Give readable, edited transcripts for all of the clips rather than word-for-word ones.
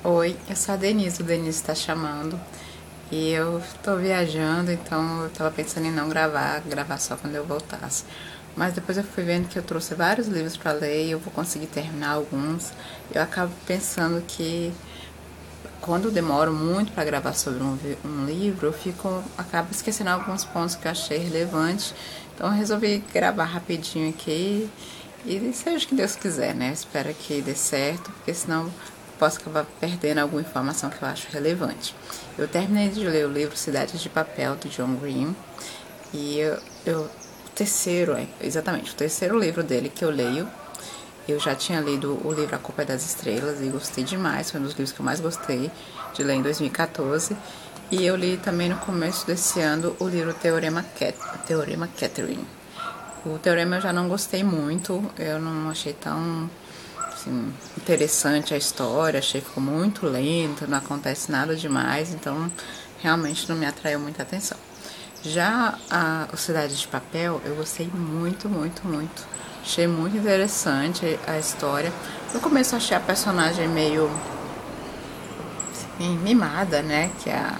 Oi, eu sou a Denise, o Denise tá chamando. E eu tô viajando, então eu tava pensando em não gravar só quando eu voltasse. Mas depois eu fui vendo que eu trouxe vários livros pra ler e eu vou conseguir terminar alguns. Eu acabo pensando que quando eu demoro muito para gravar sobre um livro, acabo esquecendo alguns pontos que eu achei relevantes. Então eu resolvi gravar rapidinho aqui e seja o que Deus quiser, né? Eu espero que dê certo, porque senão eu posso acabar perdendo alguma informação que eu acho relevante. Eu terminei de ler o livro Cidades de Papel, do John Green, e o terceiro livro dele que eu leio. Eu já tinha lido o livro A Culpa é das Estrelas e gostei demais, foi um dos livros que eu mais gostei de ler em 2014. E eu li também no começo desse ano o livro Teorema Catherine. O Teorema eu já não gostei muito, eu não achei tão assim, interessante a história, achei que ficou muito lento, não acontece nada demais, então realmente não me atraiu muita atenção. Já a Cidade de Papel, eu gostei muito, muito, muito. Achei muito interessante a história. No começo eu achei a personagem meio assim, mimada, né? Que é a...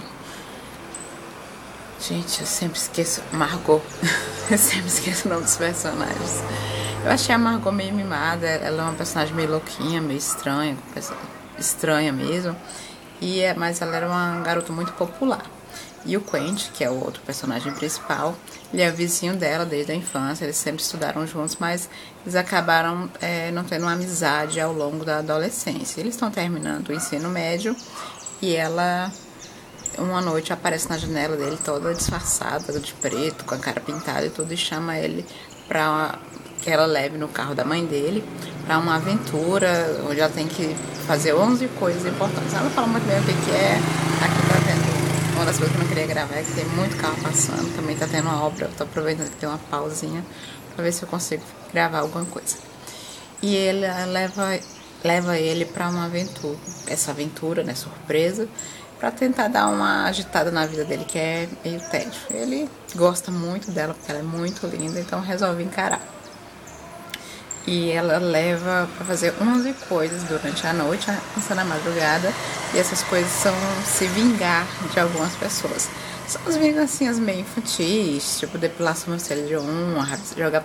Gente, eu sempre esqueço. Margot. Eu sempre esqueço o nome dos personagens. Eu achei a Margot meio mimada. Ela é uma personagem meio louquinha, meio estranha. Estranha mesmo. Mas ela era uma garota muito popular. E o Quentin, que é o outro personagem principal, ele é vizinho dela desde a infância, eles sempre estudaram juntos, mas eles acabaram não tendo uma amizade ao longo da adolescência. Eles estão terminando o ensino médio e ela, uma noite, aparece na janela dele toda disfarçada, de preto, com a cara pintada e tudo, e chama ele pra que ela leve no carro da mãe dele para uma aventura onde ela tem que fazer 11 coisas importantes. Ela não fala muito bem o que é. Aqui tá tendo uma das coisas que eu não queria gravar é que tem muito carro passando, também tá tendo uma obra, eu tô aproveitando que tem uma pausinha pra ver se eu consigo gravar alguma coisa. E ele leva ele pra uma aventura, essa aventura, né, surpresa, pra tentar dar uma agitada na vida dele, que é meio tédio. Ele gosta muito dela porque ela é muito linda, então resolve encarar. E ela leva para fazer 11 coisas durante a noite, na madrugada, e essas coisas são se vingar de algumas pessoas. São as vingancinhas meio infantis, tipo depilação no cérebro de um, jogar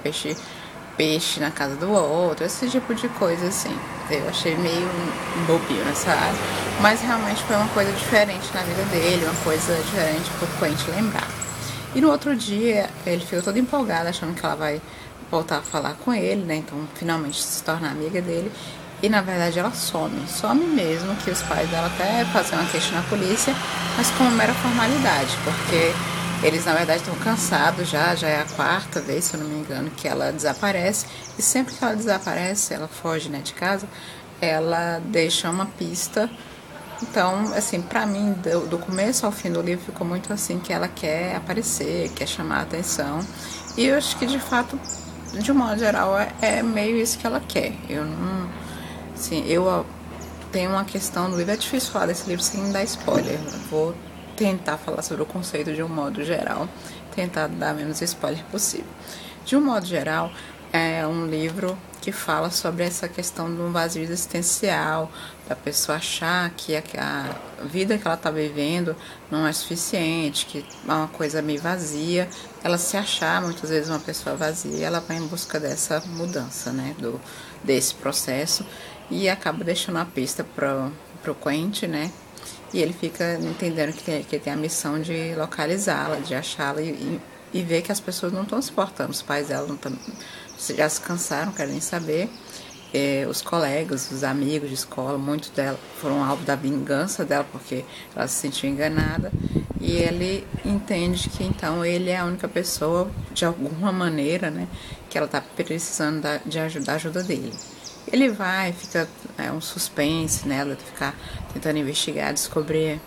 peixe na casa do outro, esse tipo de coisa assim. Eu achei meio bobinho nessa área, mas realmente foi uma coisa diferente na vida dele, uma coisa diferente pro Quentin lembrar. E no outro dia, ele ficou todo empolgado, achando que ela vai voltar a falar com ele, né? Então, finalmente se torna amiga dele. E, na verdade, ela some mesmo, que os pais dela até fazem uma queixa na polícia, mas como mera formalidade, porque eles, na verdade, estão cansados já é a quarta vez, se eu não me engano, que ela desaparece. E sempre que ela desaparece, ela foge, né, de casa, ela deixa uma pista. Então, assim, pra mim, do começo ao fim do livro, ficou muito assim que ela quer aparecer, quer chamar a atenção. E eu acho que, de fato, de um modo geral, é meio isso que ela quer. Eu não... Assim, eu tenho uma questão do livro, é difícil falar desse livro sem dar spoiler. Eu vou tentar falar sobre o conceito de um modo geral, tentar dar menos spoiler possível. De um modo geral, é um livro que fala sobre essa questão de um vazio existencial, da pessoa achar que a vida que ela está vivendo não é suficiente, que é uma coisa meio vazia. Ela se achar muitas vezes uma pessoa vazia, ela vai em busca dessa mudança, né, desse processo, e acaba deixando a pista pro Quentin, né, e ele fica entendendo que tem a missão de localizá-la, de achá-la e ver que as pessoas não estão se importando, os pais dela não estão, já se cansaram, não querem nem saber. Os colegas, os amigos de escola, muitos dela foram alvo da vingança dela porque ela se sentiu enganada, e ele entende que então ele é a única pessoa, de alguma maneira, né, que ela está precisando da ajuda dele. Ele fica um suspense nela, ficar tentando investigar, descobrir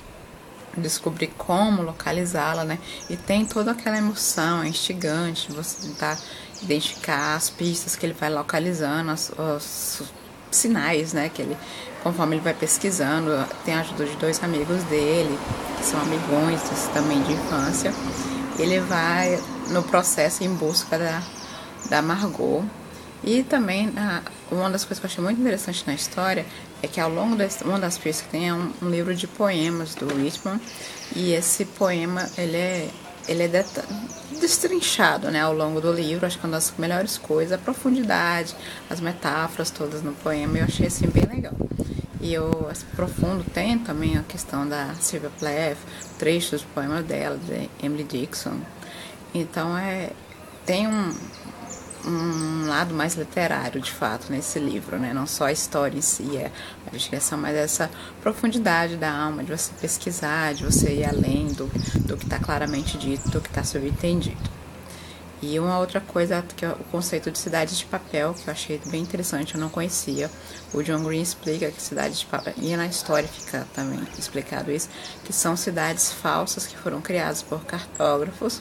como localizá-la, né? E tem toda aquela emoção, é instigante, você tentar identificar as pistas que ele vai localizando, os sinais, né? Que ele, conforme ele vai pesquisando, tem a ajuda de 2 amigos dele, que são amigões também de infância. Ele vai no processo em busca da Margot. E também, uma das coisas que eu achei muito interessante na história é que ao longo uma das pistas que tem é um livro de poemas do Whitman, e esse poema, ele é destrinchado, né, ao longo do livro. Acho que uma das melhores coisas, a profundidade, as metáforas todas no poema, eu achei assim bem legal. E eu aprofundo, tem também a questão da Sylvia Plath, trechos do poema dela, de Emily Dickinson. Então tem um lado mais literário, de fato, nesse livro, né? Não só a história em si, a investigação, mas essa profundidade da alma, de você pesquisar, de você ir além do que está claramente dito, do que está subentendido. E uma outra coisa, que é o conceito de cidade de papel, que eu achei bem interessante, eu não conhecia. O John Green explica que cidade de papel, e na história fica também explicado isso, que são cidades falsas que foram criadas por cartógrafos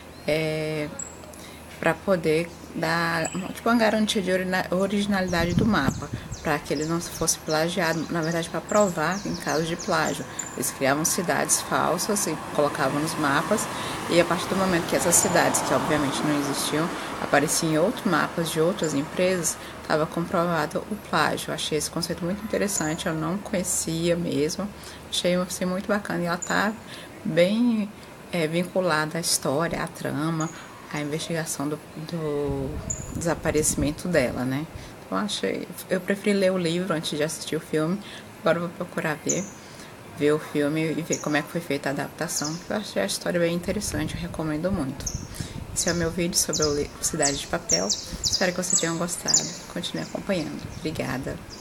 para poder dar tipo uma garantia de originalidade do mapa, para que ele não fosse plagiado, na verdade para provar em caso de plágio. Eles criavam cidades falsas e colocavam nos mapas, e a partir do momento que essas cidades, que obviamente não existiam, apareciam em outros mapas de outras empresas, estava comprovado o plágio. Achei esse conceito muito interessante, eu não conhecia mesmo, achei assim, muito bacana, e ela está bem vinculada à história, à trama, a investigação do desaparecimento dela, né? Então eu preferi ler o livro antes de assistir o filme. Agora eu vou procurar ver o filme e ver como é que foi feita a adaptação. Eu achei a história bem interessante, eu recomendo muito. Esse é o meu vídeo sobre o Cidade de Papel. Espero que você tenha gostado. Continue acompanhando. Obrigada.